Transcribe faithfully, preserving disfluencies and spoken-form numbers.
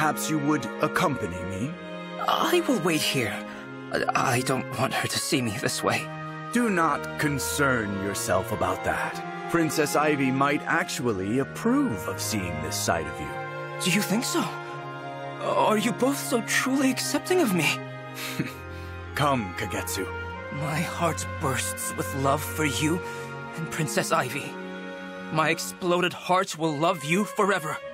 perhaps you would accompany me? I will wait here. I don't want her to see me this way. Do not concern yourself about that. Princess Ivy might actually approve of seeing this side of you. Do you think so? Are you both so truly accepting of me? Come, Kagetsu. My heart bursts with love for you and Princess Ivy. My exploded heart will love you forever.